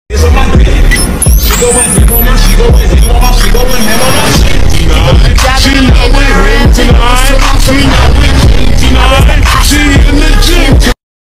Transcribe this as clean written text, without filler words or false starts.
It's on my bed. She go and hit on my, she go and hit on my, she go and hit on my shit tonight. She not with him tonight. She not with him tonight. She in the